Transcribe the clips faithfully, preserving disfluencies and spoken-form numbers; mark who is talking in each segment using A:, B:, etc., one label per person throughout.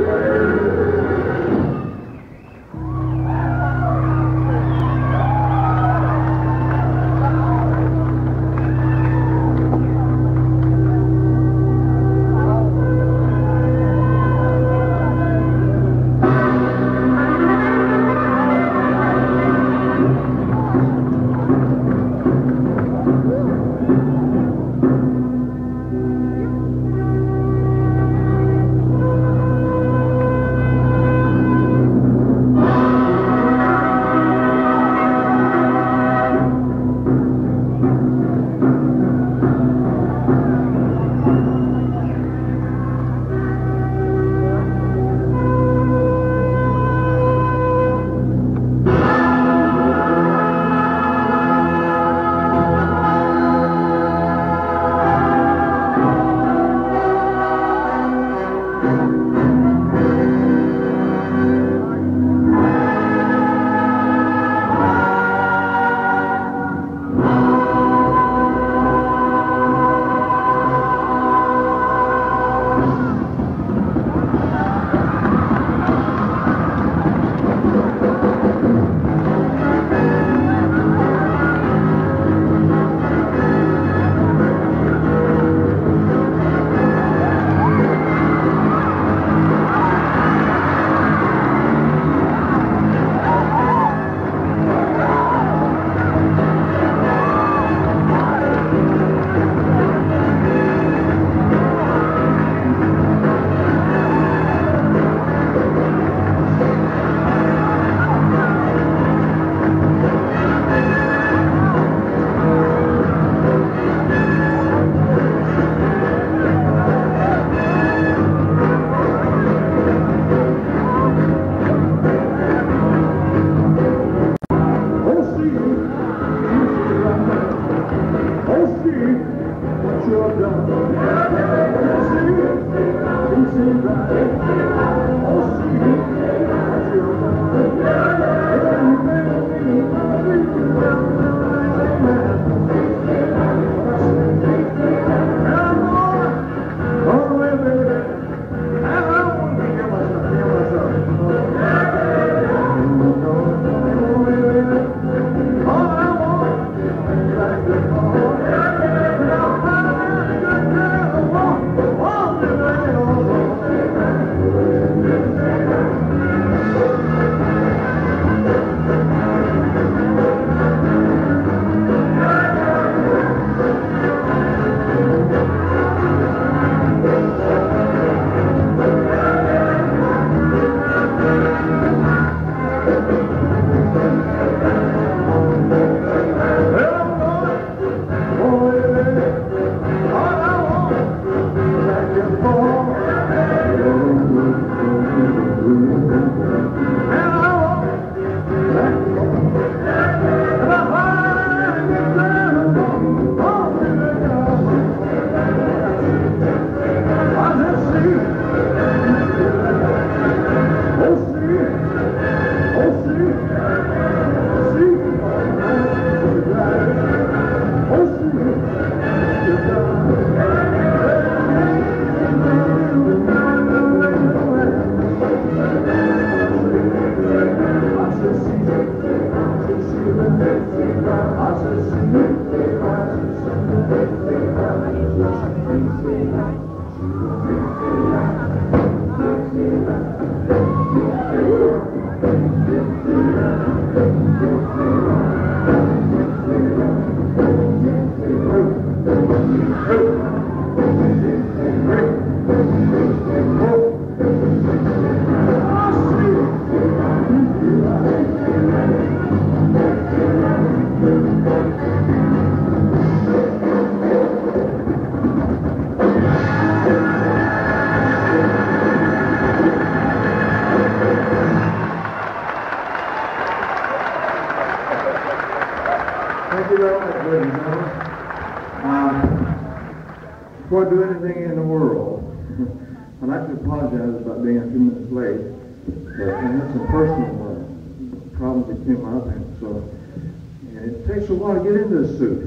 A: Before I do anything in the world, I'd like to apologize about being a few minutes late, but I had some personal uh, problems that came up, and so and it takes a while to get into this suit.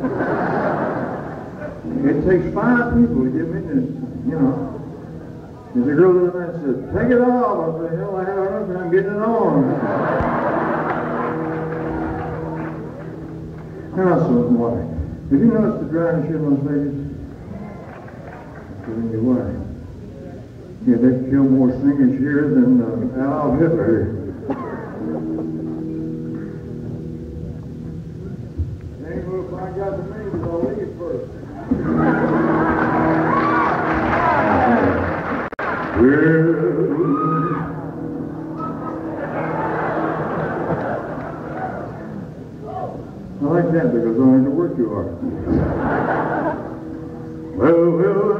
A: It takes five people to get me in this, you know. And the girl in the man said, take it off. I said, hell, I have enough and I'm getting it on. And I said, why? Did you notice the driving shit in Las Vegas? I said, why? Yeah, they kill more singers here than uh, Adolf Hitler here. Hey, well, if I got the names, I'll leave first. Well, I like that because I know where you are. Well, well, well,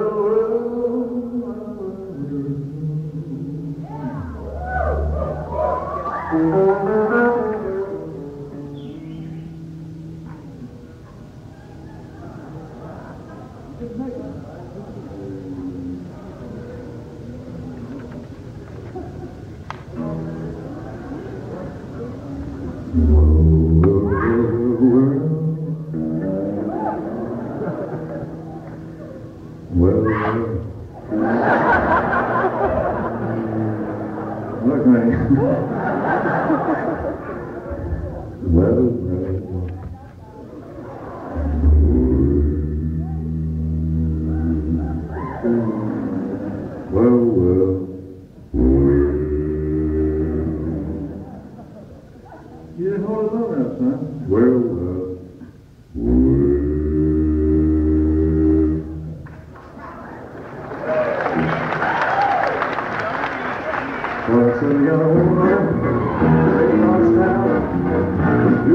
A: look, honey. Well, well, well, well. You didn't hold it long enough, son. Well, well. Well, so you gotta hold on. Take off style. Do.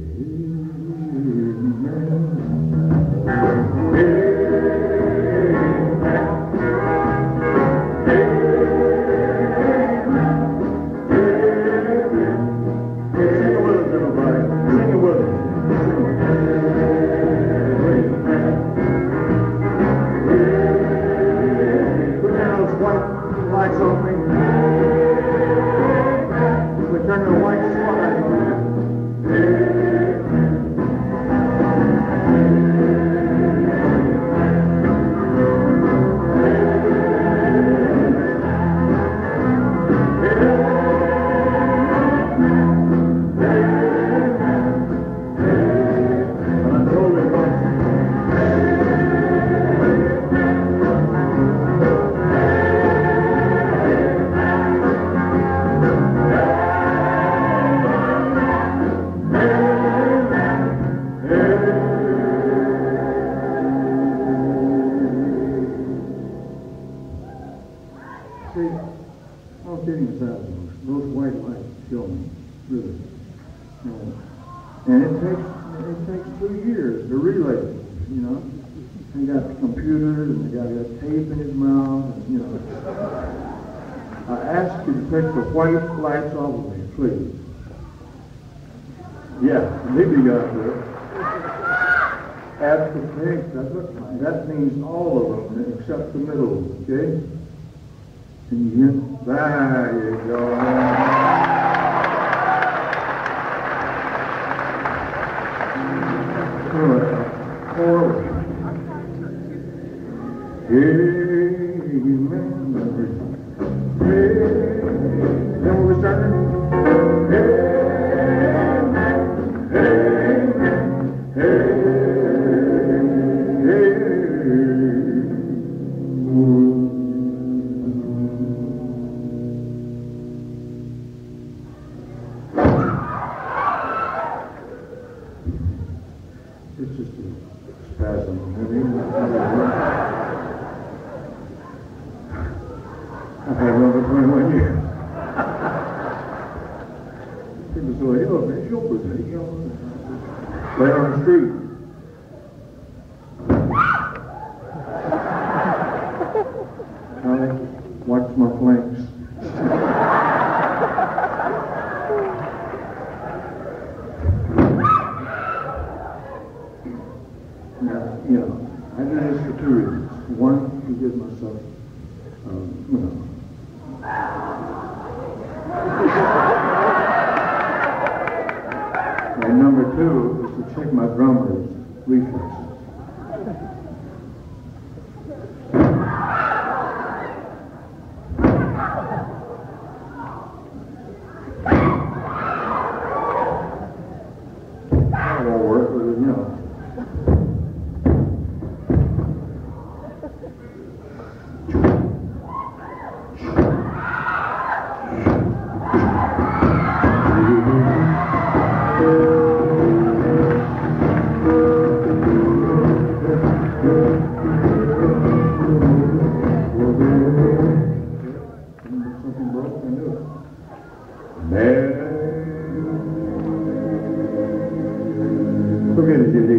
A: Hey, you know. He got computers and he got, got tape in his mouth, and, you know. I ask you to take the white lights off of me, please. Yeah, maybe you got there. Add the pink, that looks like. That means all of them except the middle, okay? Can you hear? There you go. Forward. Amen. Hey, then we'll start. Amen. Amen. Hey. It's just a spasm. I've had one for twenty-one years. People say, "Oh, man, it's your business. You know, play on the street." Charlie, watch my flanks. Now, you know, I do this for two reasons. One, to give myself, um, you know, and number two is to check my drummer's reflexes. That won't work, but you know. Something broke, I knew it. Look at it, Judy.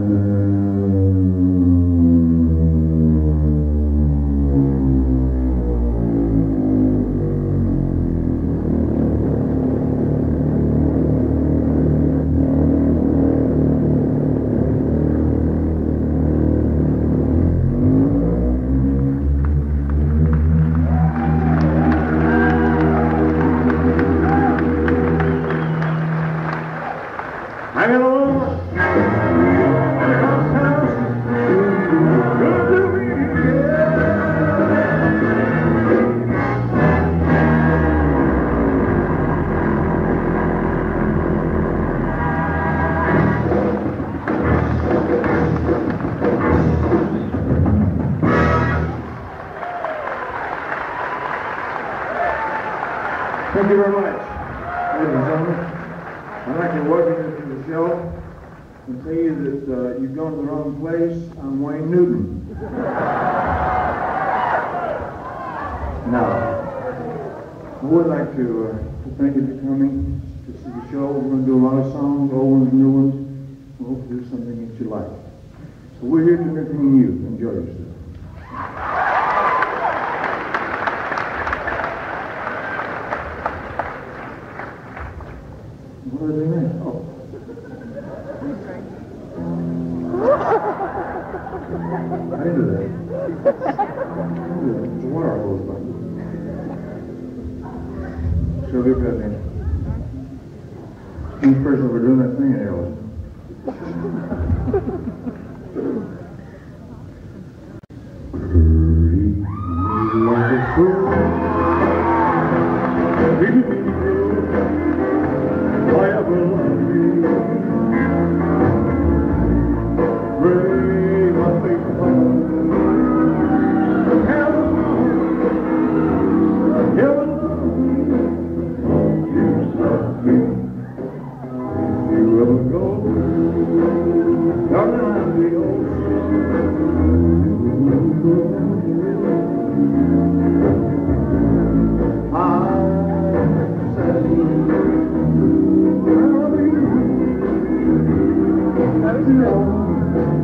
A: Hang it on. Thank you very much, ladies and gentlemen. I'd like to welcome you to the show and tell you that uh, you've gone to the wrong place. I'm Wayne Newton. Now, I would like to, uh, to thank you for coming to see the show. We're going to do a lot of songs, old ones, new ones. We hope to do something that you like. So we're here to entertain you. Enjoy yourself. What are they doing? Oh. I didn't do that. The water goes by. She'll be good then. Each person over doing that thing in there. Like a fool. Why I will love you. Bring my faith home. Heaven, heaven, you love me. If you ever go, down the ocean, I said, you know,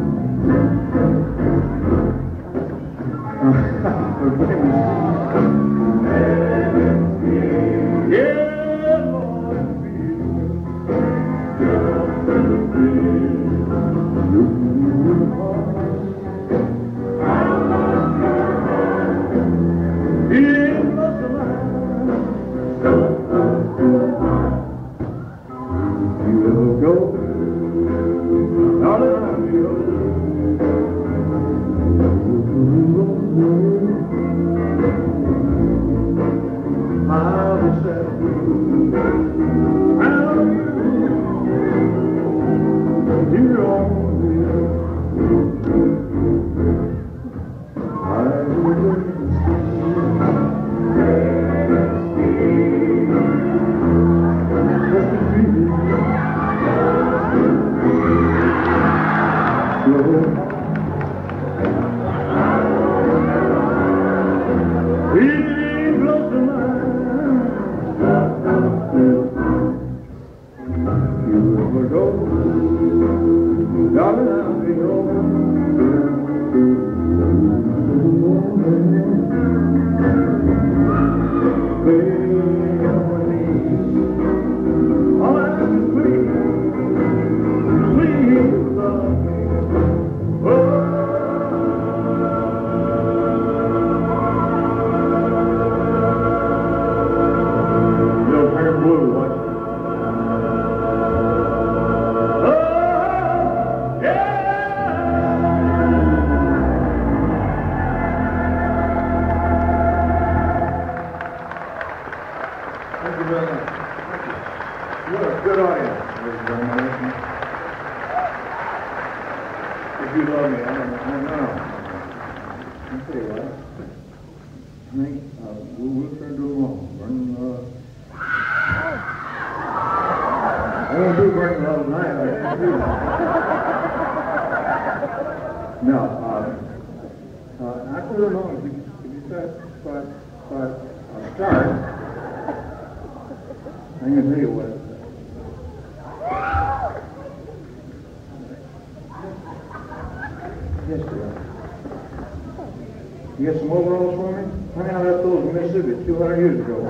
A: You get some overalls for me? Honey, I left those in Mississippi two hundred years ago.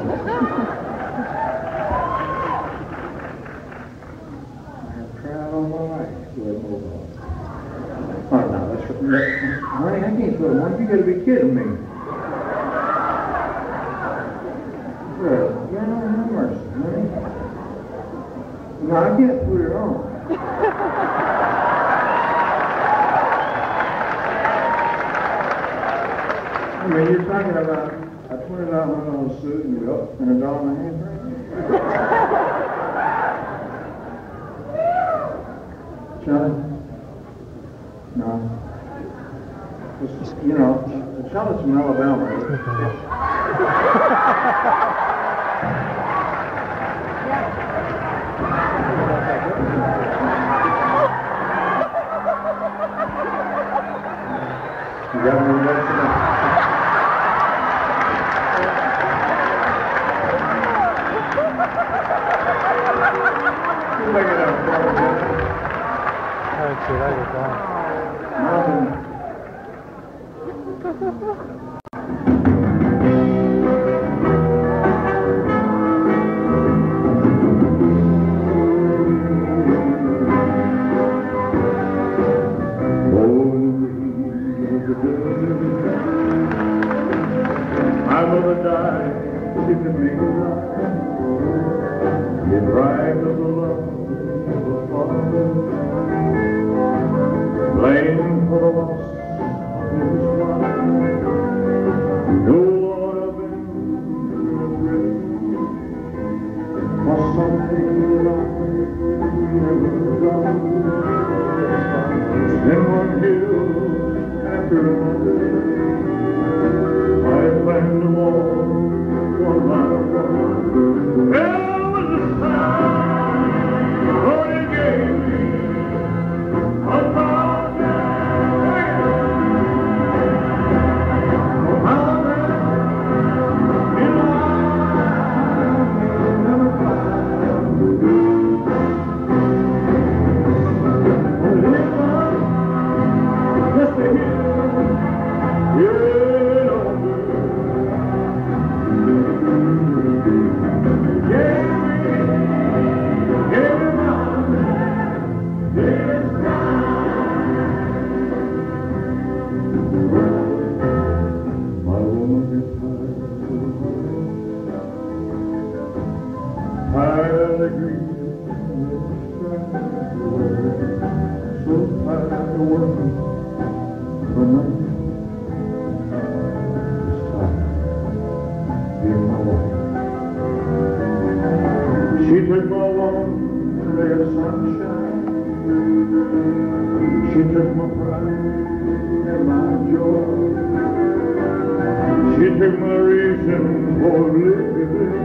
A: I have tried all my life to wear overalls. Oh, no, that's that, honey, I can't put them on. You gotta be kidding me. Well, you know, no mercy, honey. No, I can't put it on. I mean, you're talking about a twenty dollar one suit and a, and a dollar and a half ring? Charlie? No. Just, you know, Charlotte's from Alabama. You got me right tonight. My mother died, she could make it right. It right of the love of the father, blame for the loss of his wife. No Lord of him regret, for something life never done. Then one hill after another, I planned them all one by one. There was a sign, Lord, he gave me a thousand. A thousand in life never find. Only one and my joy. She took my reason for living.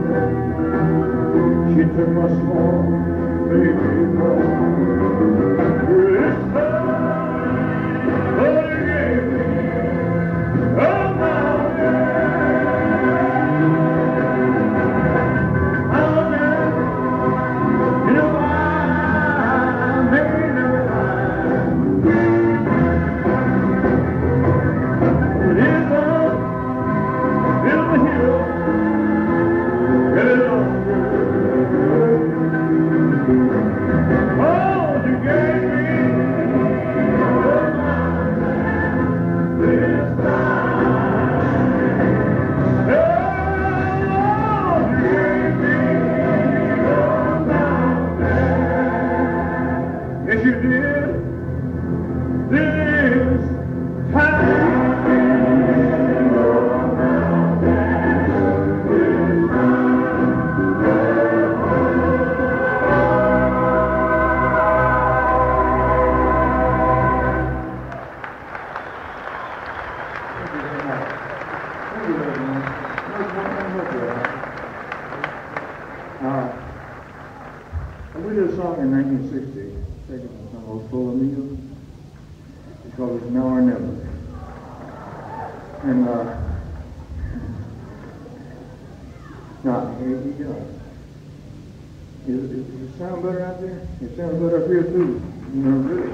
A: She took my small baby boy. This time, oh, you gave me a mountain. Oh, man, you know I made her fine. It is a little hill, and it's oh, you gave me this time. Oh, you gave me the mountain. Yes, you did. This time. Uh, we did a song in nineteen sixty, taken from some old Soul Amigo. It's called It's Now or Never. And, uh, now, here you go. Is, is, does it sound better out there? It sounds better up here, too. You know, really.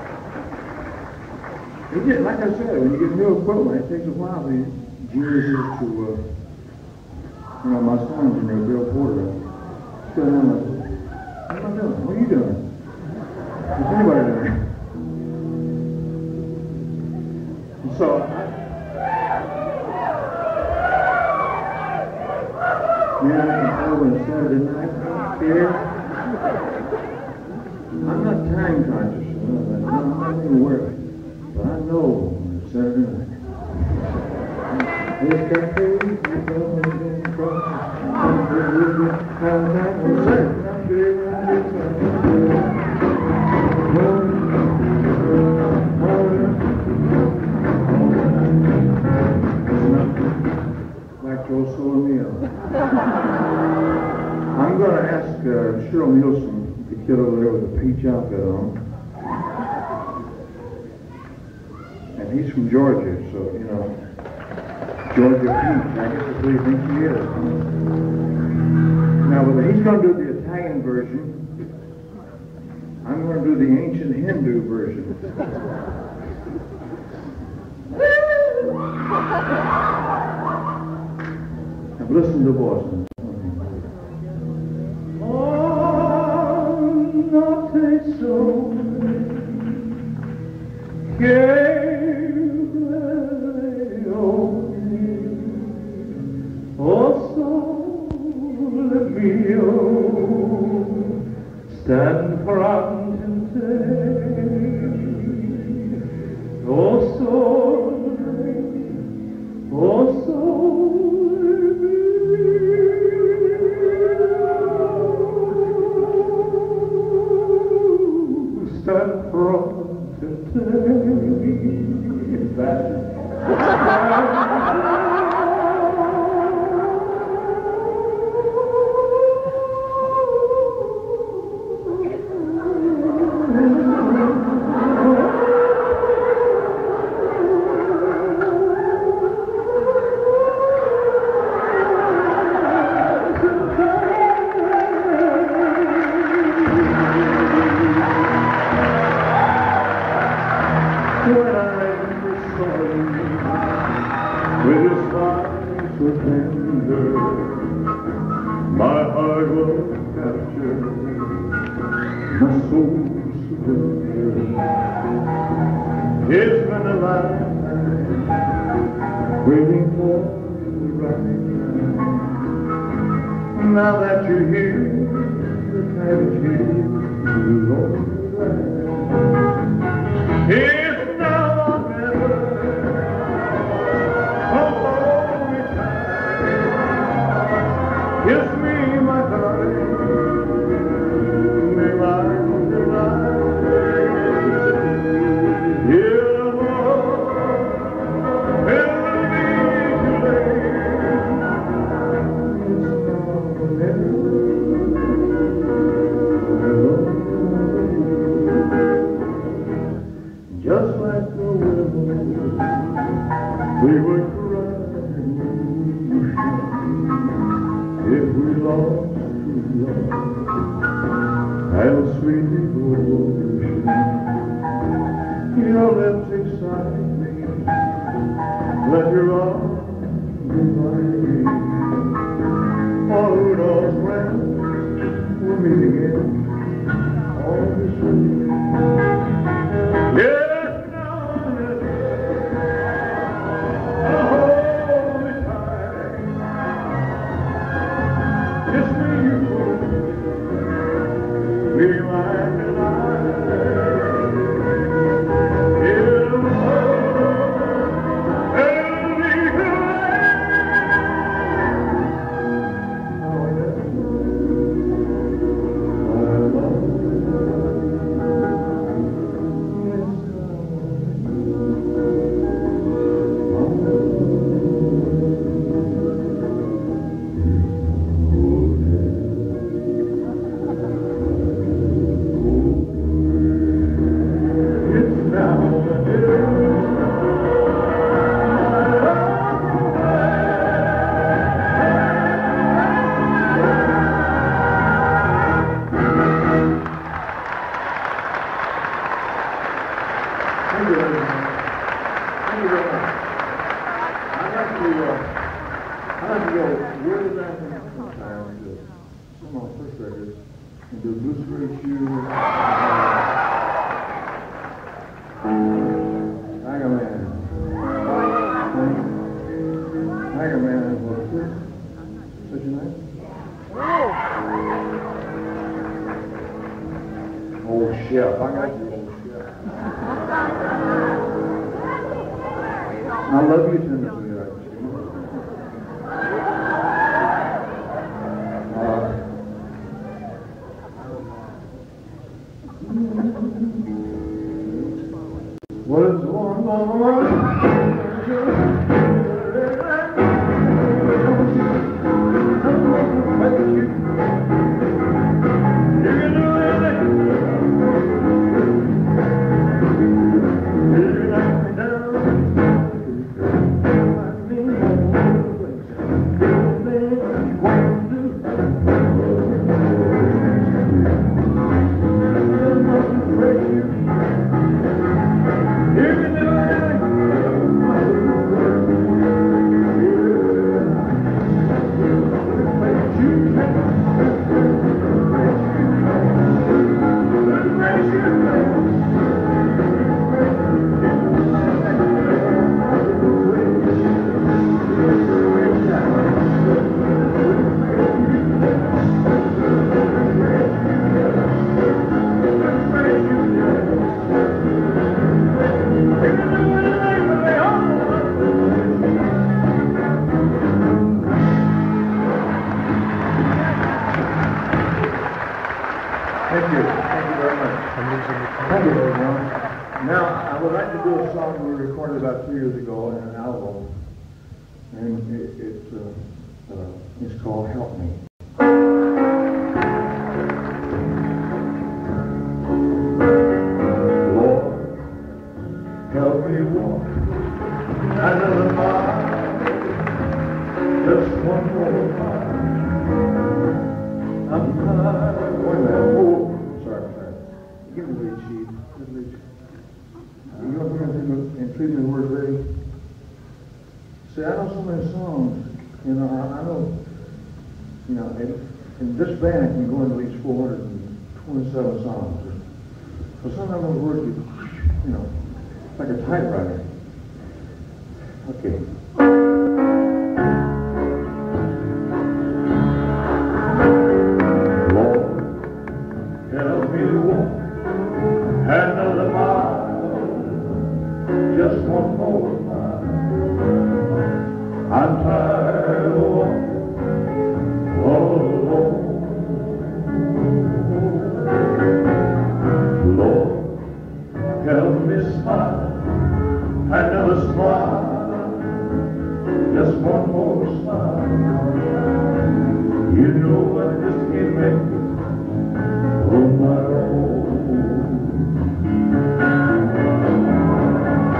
A: It just, like I said, when you get new equipment, it takes a while for you years to, uh, you know, my son's in there, Bill Porter. What's going on? What am I doing? What are you doing? What's anybody doing? And so, I, man, I can tell when it's Saturday night here. I'm not time conscious, you know, I'm not even worried. But I know when it's Saturday night. This cafe, you go and cross. Back to old Soul Amigo. I'm going to ask uh, Cheryl Nielsen, the kid over there with the peach outfit on. And he's from Georgia, so, you know, Georgia Peach, I guess that's what he thinks he is. Now, but he's going to do the Italian version. I'm going to do the ancient Hindu version. Now, listen to the voice. Oh, notte sole, che oh, sole mio, stand fronte, oh sole, oh sole mio, stand fronte, that when I first saw him, with his eyes so tender, my heart was captured, my soul surrendered. It's been a lifetime waiting for the right time. Now that you're here, the time is here, you're all right. It's kiss me, my darling, me right, me right. Yeah. We would cry if we lost true love and sweet devotion. Your lips excite me, let your arms invite me. Oh, who knows when we'll meet again? All this way. Yeah. I love you, Timothy. Uh, what is going on? Thank you. Thank you very much. Thank you, everyone. Now, I would like to do a song we recorded about two years ago in an album, and it, it, uh, uh, it's called Help Me. Lord, help me walk another mile, just one more mile. I'm tired. Wait a minute. Oh, sorry, sorry. Give me the lead sheet. Give me the lead sheet. You know what I'm in treatment words ready? See, I know so many songs. You know, I, I know, you know, in, in this band can go into these four hundred twenty-seven songs. But sometimes those words, you, you know, like a typewriter. Okay. Another mile, just one more mile. I'm tired of walking all alone. Lord, help me smile, another smile, just one more smile. You know I just can't make it on my own.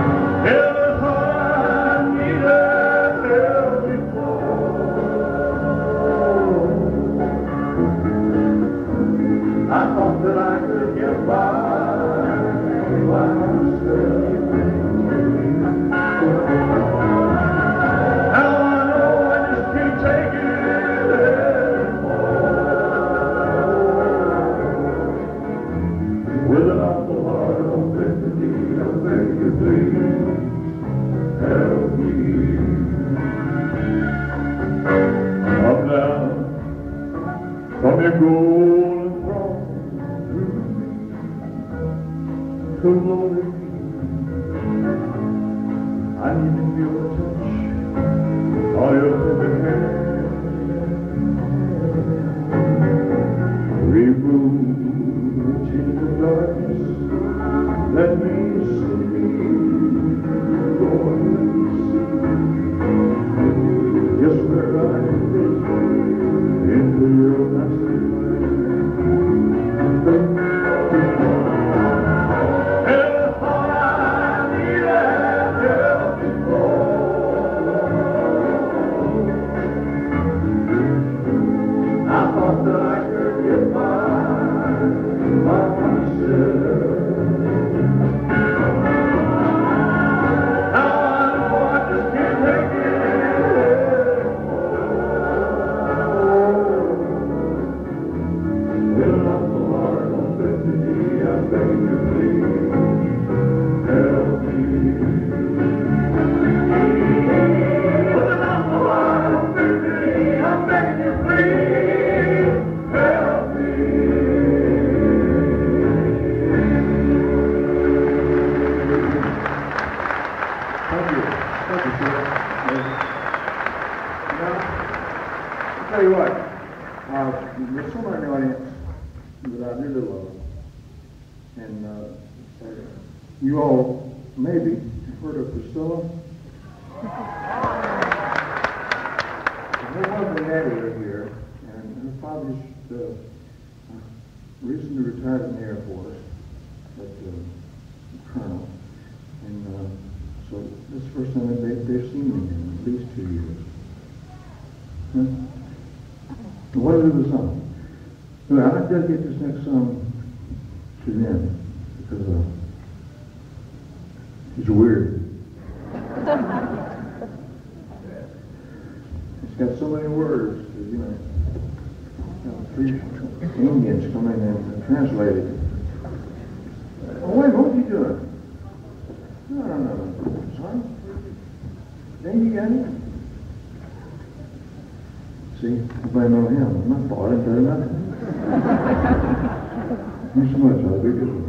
A: Dedicate this next song to them because uh, he's weird. It's got so many words, that, you know, you know, three Indians come in and translate it. Oh wait, what are you doing? No, no, no, son. Then you got it. See, I blame on him. My fault. I didn't tell you nothing. Thanks so much, I'll be good.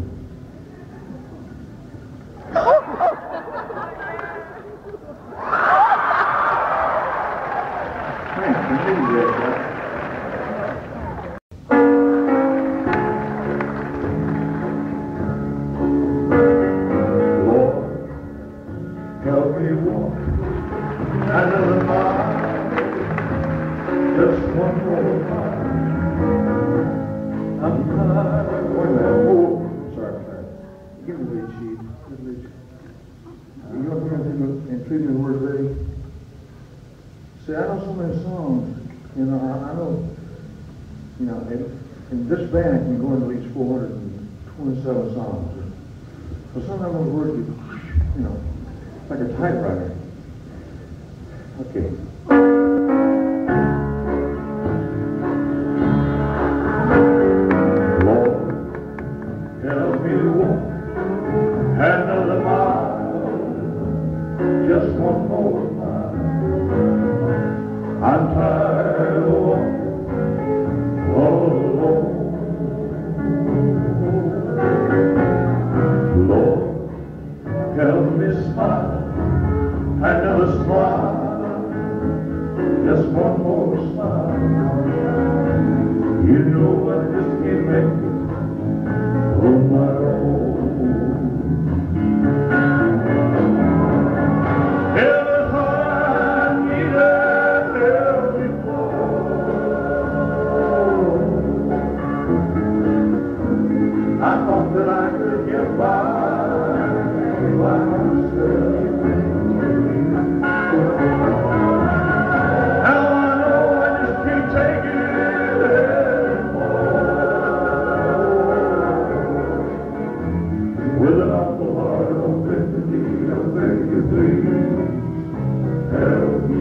B: I thought that I could get by by myself.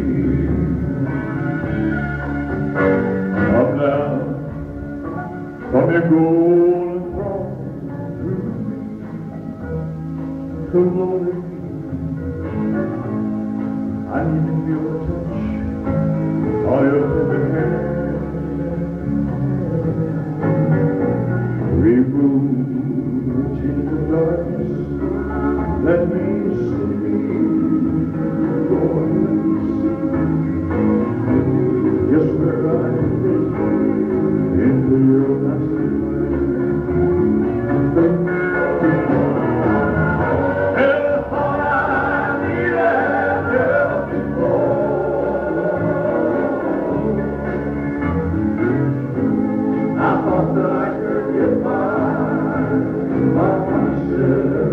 A: Come down from your golden throne to glory. I need to feel the touch of your tender hand. Remove the chains of darkness. Let me see. Lord, let me see. Yes, where I fit into your master plan. And all I needed help before. I thought that I could get by by myself.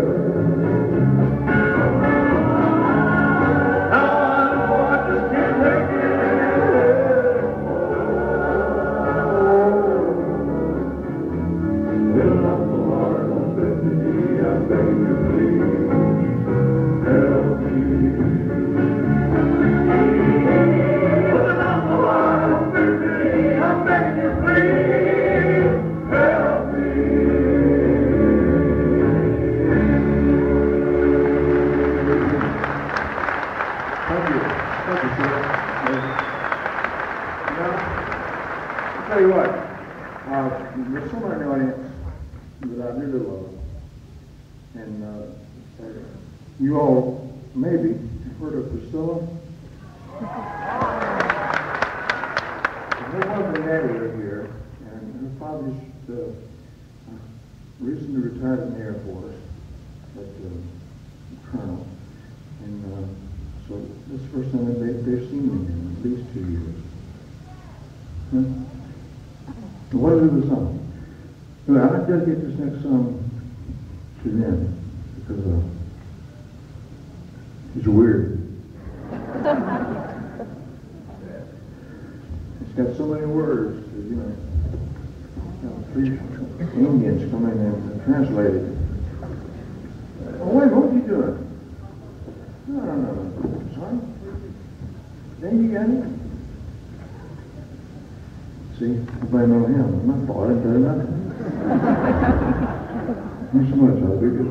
A: I'll tell you what, uh, there's someone in the audience that I really love, and uh, you all maybe have heard of Priscilla. Her mother and daddy are here, and her father's uh, recently retired in the Air Force, but uh, colonel, and uh, so this is the first time that they, they've seen him in at least two years. Huh? What is the song? Well, I'd like to dedicate this next song to them because uh, he's weird. It's got so many words, that, you know, you know, three Indians come in and translate it. Oh, wait, what are you doing? No, no, no, son. Then you got it. See, everybody know him. It's my fault. I didn't tell you nothing. Thanks so much. I'll be good.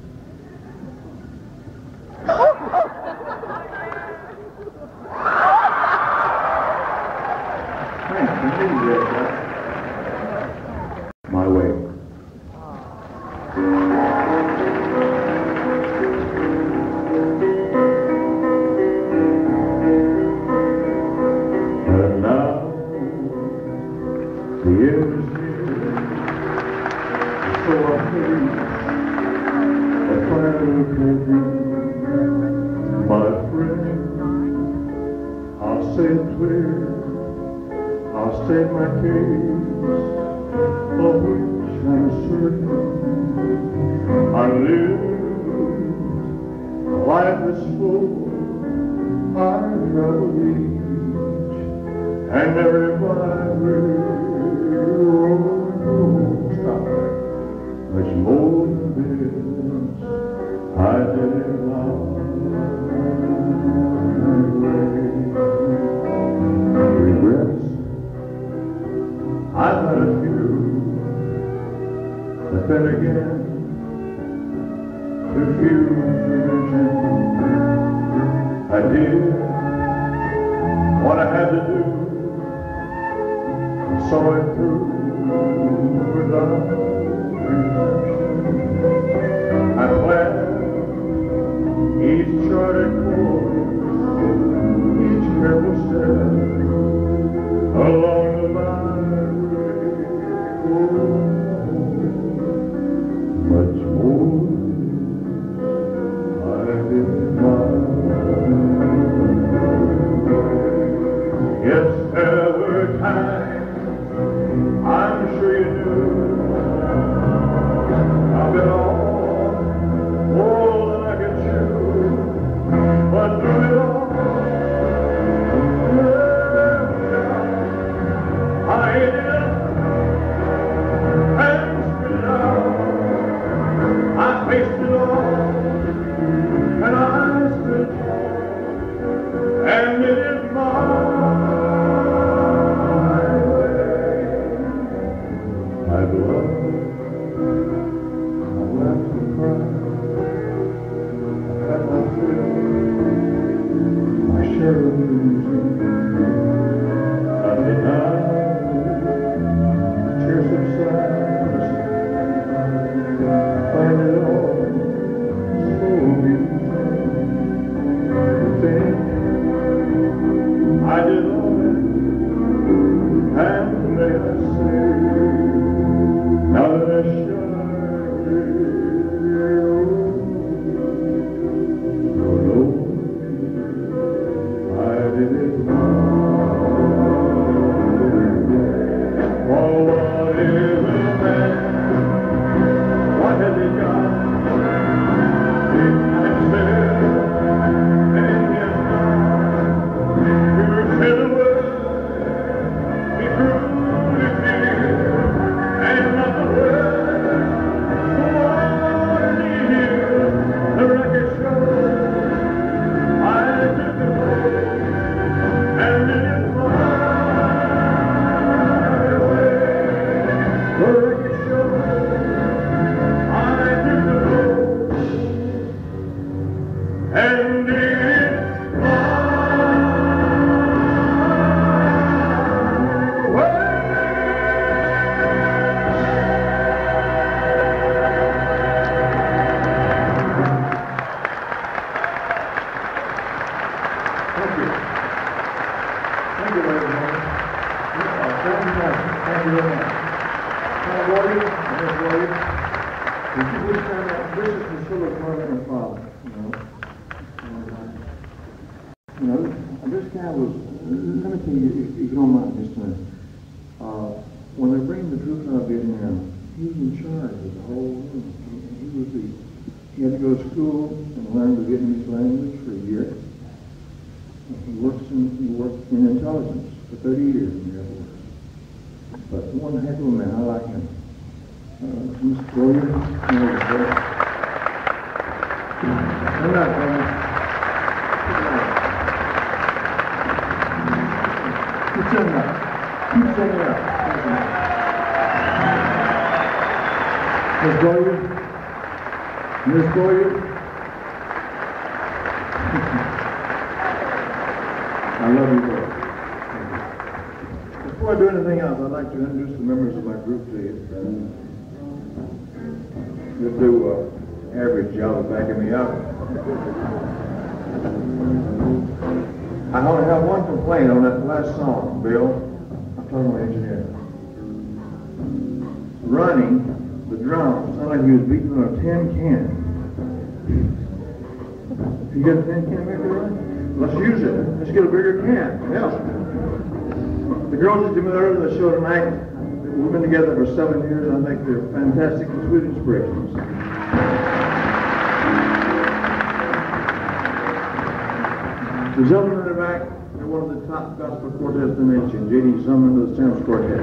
A: My way. And now the end is here, so I face a final curtain. My friend, I'll say it clear, I'll state my case, of which I'm certain. I live a life that's full, I travel each and every byway. Much more than this, I did along my way. Regrets, I've had a few, but then again, too few to mention. I did what I had to do, and saw it through without redemption. I planned each charted course, each careful step along the byway. Much more I did not. Yes, there were times, I'm sure you knew, I've been all more than I could chew, but Seven years, I think they're fantastic and sweet inspirations. The gentlemen in the back are one of the top gospel quartets in the nation, J D Summerlin of the Sounds Quartet.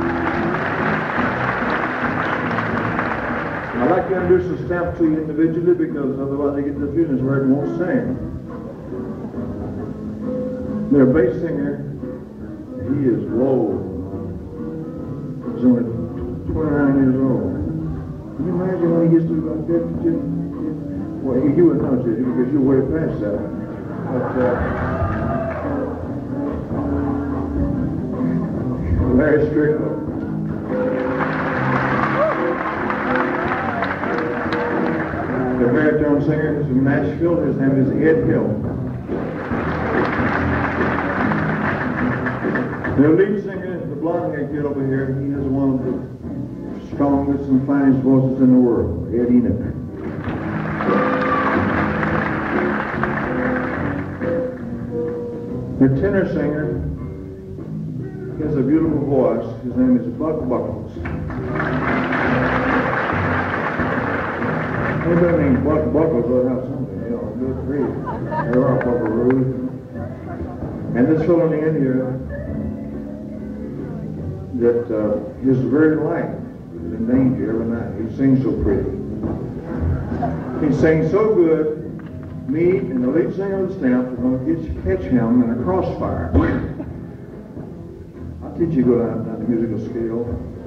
A: I'd like to introduce the staff to you individually because otherwise they get the feelings where it won't sing. Their bass singer, he is low. He's only twenty-nine years old. Can you imagine when he gets to about fifty? Well, you would know, J D, because you're way past that. But, uh, Larry Strickland. The baritone singer is from Nashville. His name is Ed Hill. The lead singer is the blonde-haired kid over here. He has one of the strongest and finest voices in the world, Ed Enoch. The tenor singer has a beautiful voice. His name is Buck Buckles. Anybody named Buck Buckles will have something, you know, good for you. There are buckaroos. And this fellow in the end here, that uh, his very life is in danger every night. He sings so pretty. He sings so good, me and the lead singer of the Stamps are going to catch him in a crossfire. I'll teach you to go down, down the musical scale.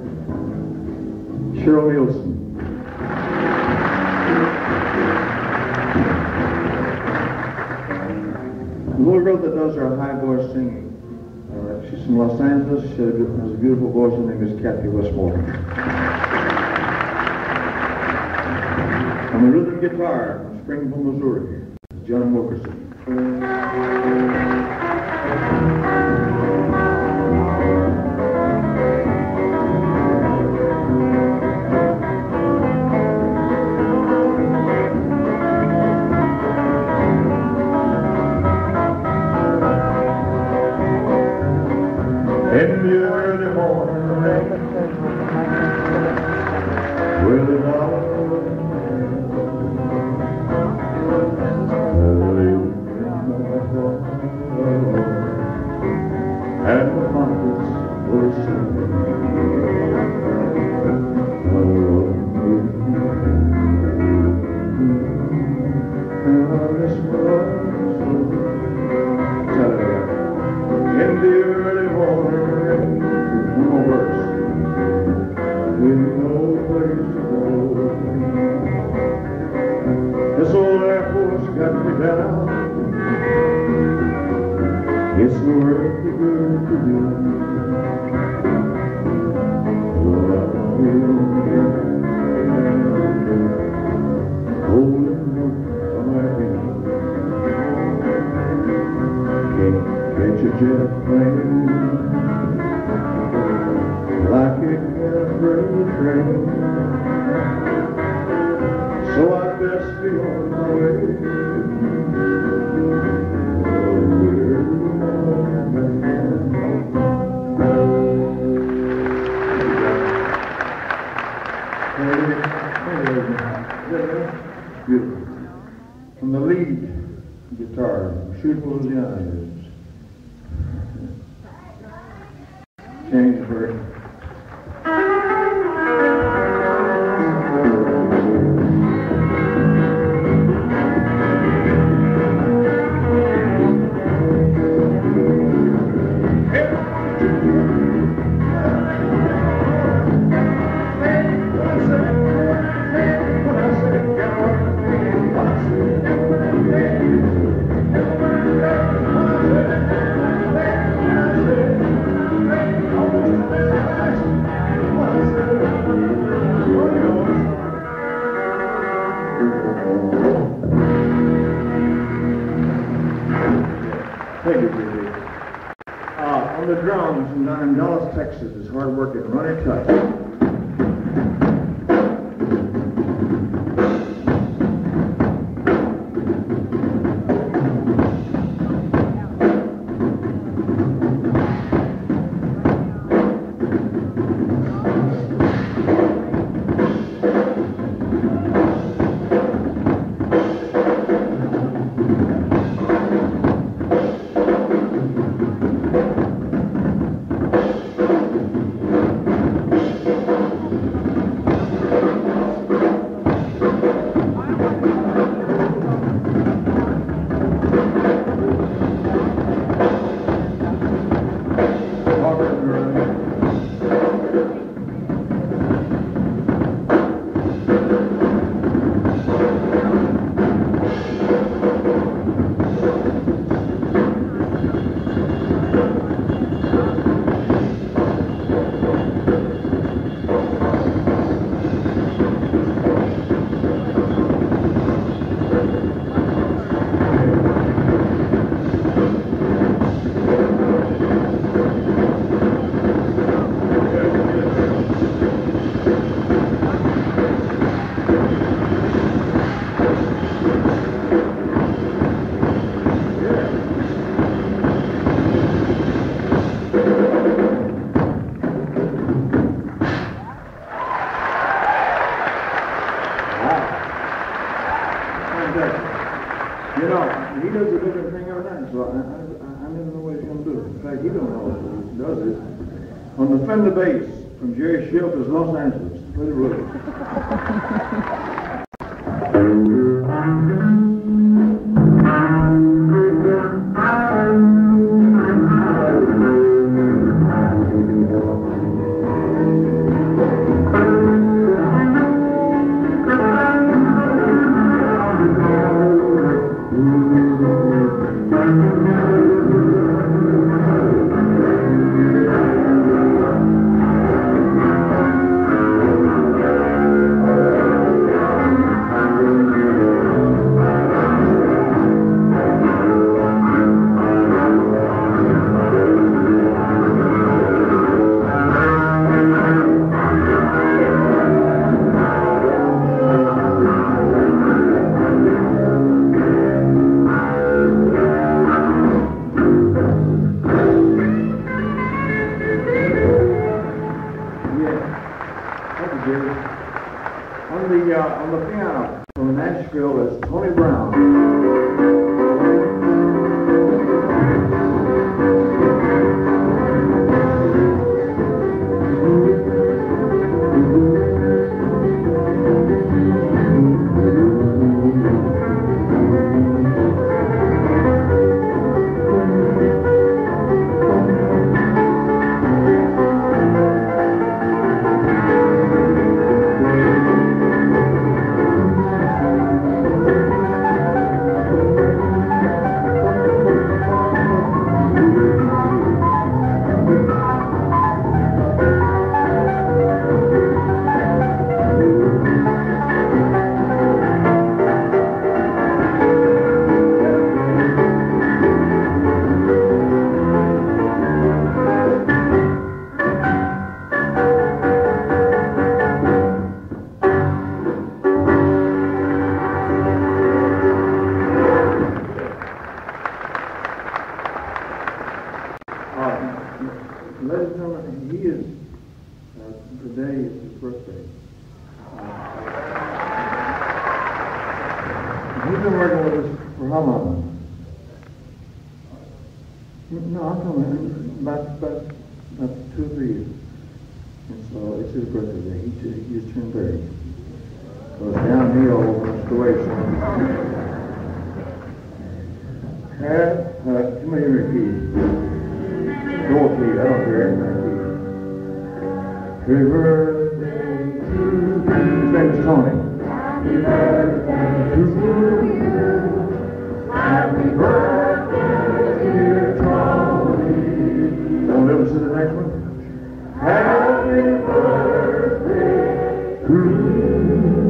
A: Cheryl Nielsen. little girl that does our high voice singing. Uh, she's from Los Angeles. She has a beautiful voice. Her name is Kathy Westmore. On the rhythm guitar from Springville, Missouri, John Wilkerson. In the early morning rain, with the dollar and the pockets were singing. In the early morning, one more verse, with no place to go. This old Air Force got me down. It's the work the good to do. Well, I'm here, holding on to my hand. Can't catch a jet plane like it can a freight train. So I best be on my way. Beautiful. From the lead guitar, Shoot Louisiana is James Burton. Thank you, J D. Uh, on the drums from down in Dallas, Texas, is hard-working Ronnie Tuck. You know, he does a different thing every night, so I, I, I never know what he's going to do. In fact, he don't know what he does it. On the Fender bass from Jerry Shilters, Los Angeles. Play the rhythm. Thank you. on. No, I'm talking about, about, about two or three years. And so it's his birthday today. He just, he just turned thirty. So it's downhill restoration. Had, uh, too many repeats. Go key, I don't care. Happy birthday to you. His name is Tony. Happy birthday to you. Happy birthday, dear Tony. Want to listen to the next one? Happy birthday to you.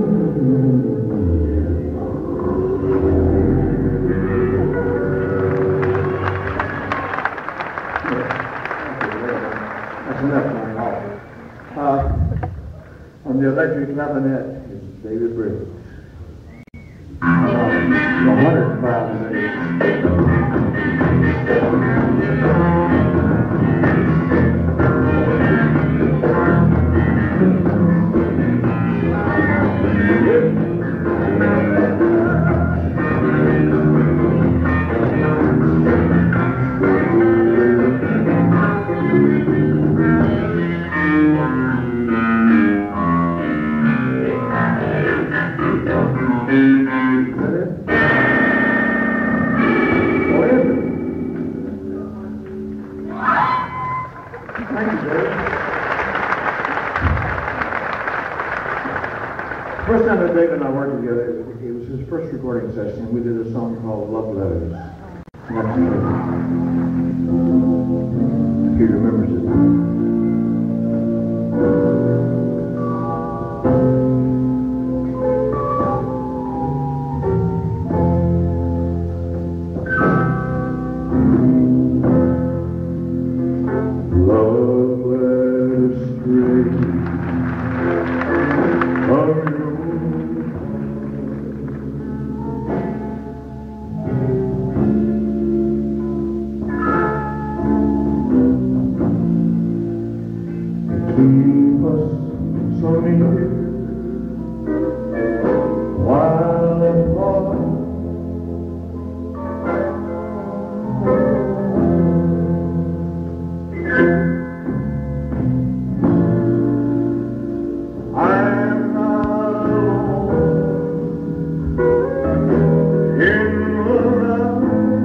A: That's enough now. Uh, on the electric clarinet is David Briggs. one hundred five days. First time that David and I worked together, it was his first recording session, and we did a song called Love Letters. If he remembers it. Love letters straight from you. Keep us so near while apart. I'm not alone in the night.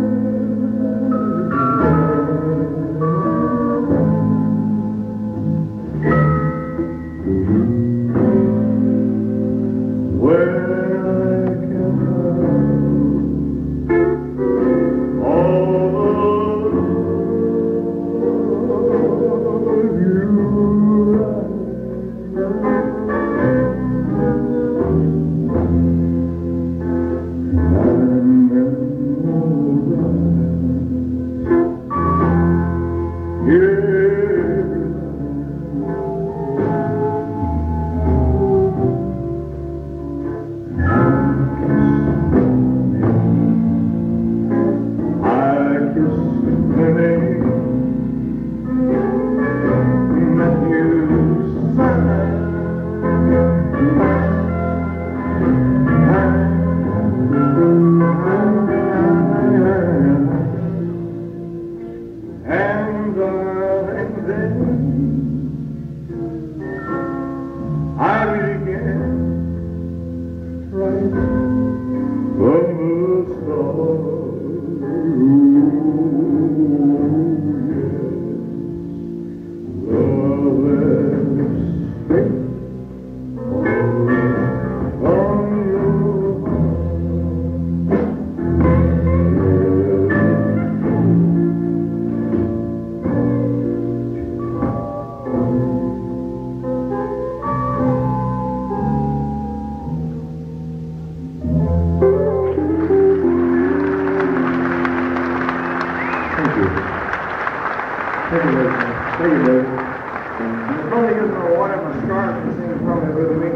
A: Thank you, David. Thank you, David. And if only gives me a water in my scarf and singing probably with me.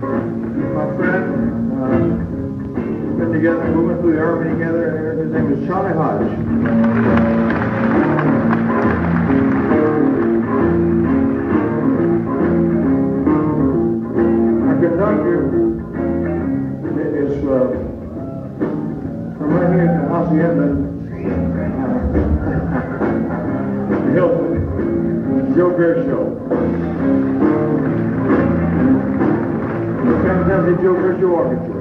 A: My friend, uh, we've been together, we went through the Army together, and his name is Charlie Hodge. Our conductor is uh, from right here. see it, but uh, Hilton, Joe Greer Show. Come down to Joe Greer Show Orchestra.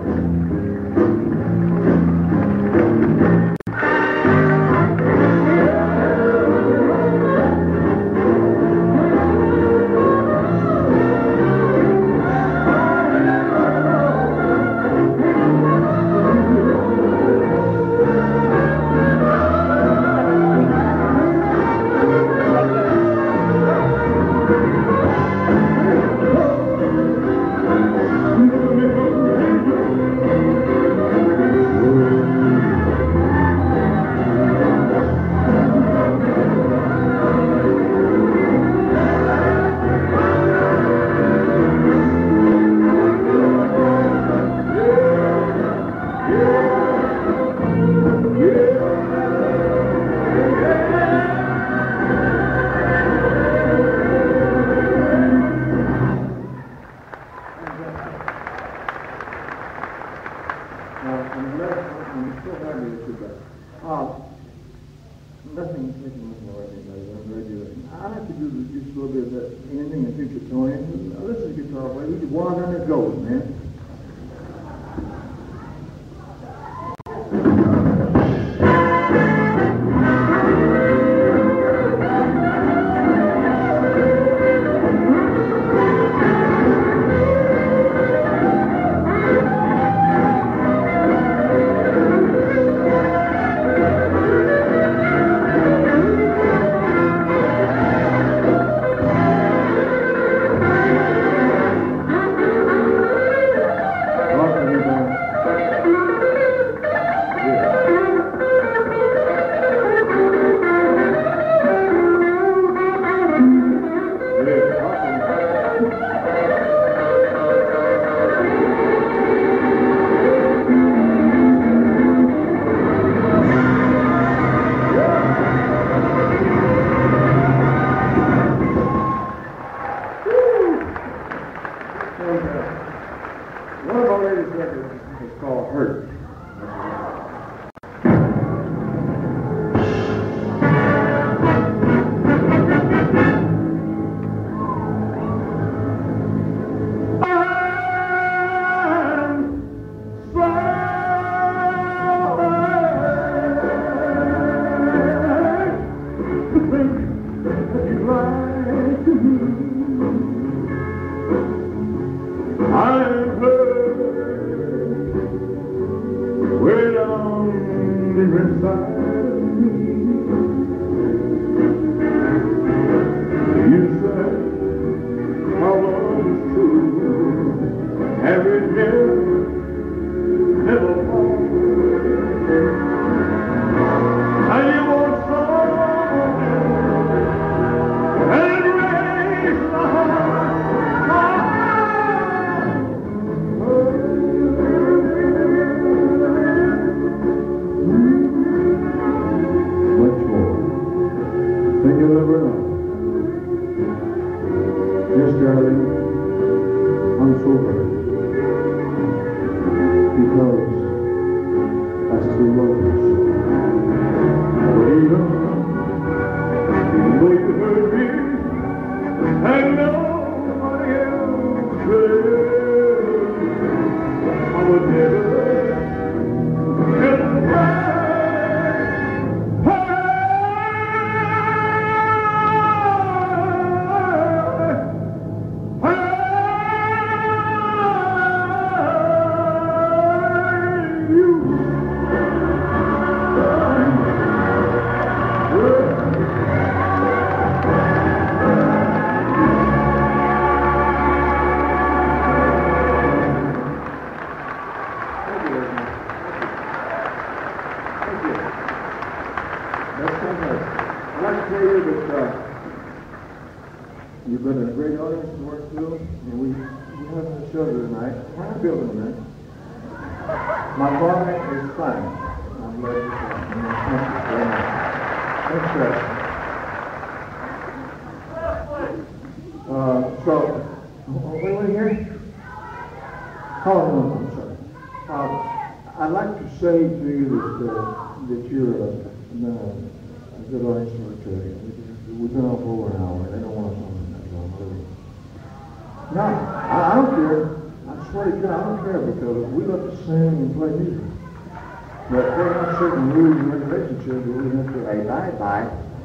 A: that you're a, a, a good audience for today. We've been on for over an hour. They don't want us on that long, really. No, I, I don't care. I swear to God, I don't care because we love to sing and play music. But there are certain rules and regulations here that we have to abide by.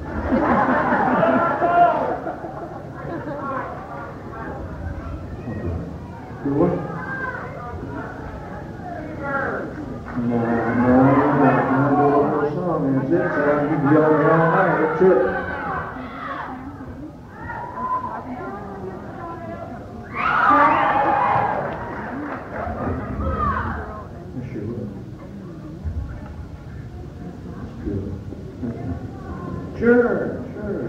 A: Do what? No, no, no, no, no, no song. That's it, so I can be all night. That's it. Sure, sure.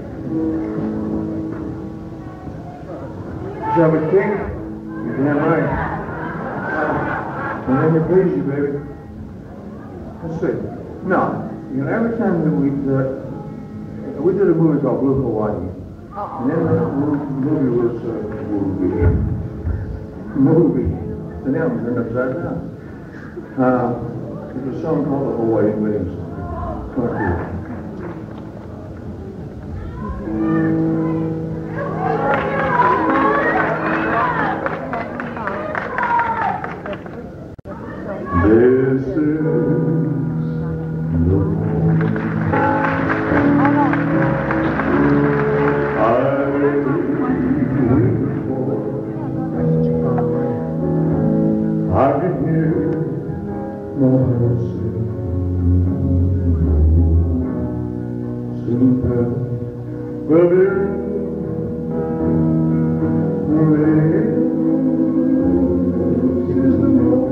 A: Shall we kick? You can have right. And then we please you, baby. Let's see. No, you know, every time that we uh, we did a movie called Blue Hawaii, and then the movie was uh, movie, movie. The name was turned upside down. Uh, there's a song called the Hawaii Wedding Song. Come on, here. This is the Lord. I wait for. I can hear my heart sing. Soon heaven will be ready. This is the Lord.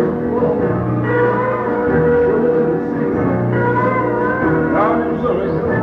B: Sorry.